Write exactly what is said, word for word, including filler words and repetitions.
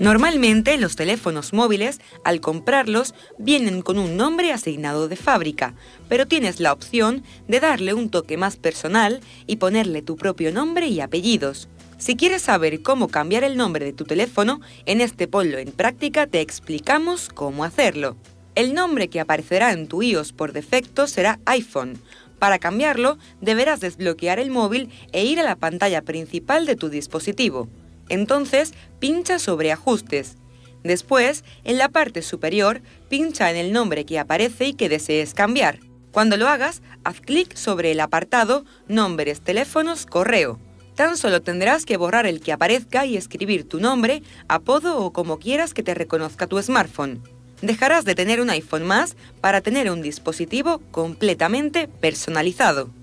Normalmente los teléfonos móviles, al comprarlos, vienen con un nombre asignado de fábrica, pero tienes la opción de darle un toque más personal y ponerle tu propio nombre y apellidos. Si quieres saber cómo cambiar el nombre de tu teléfono, en este Ponlo en Práctica te explicamos cómo hacerlo. El nombre que aparecerá en tu iOS por defecto será iPhone. Para cambiarlo, deberás desbloquear el móvil e ir a la pantalla principal de tu dispositivo. Entonces, pincha sobre Ajustes. Después, en la parte superior, pincha en el nombre que aparece y que desees cambiar. Cuando lo hagas, haz clic sobre el apartado Nombres, teléfonos, correo. Tan solo tendrás que borrar el que aparezca y escribir tu nombre, apodo o como quieras que te reconozca tu smartphone. Dejarás de tener un iPhone más para tener un dispositivo completamente personalizado.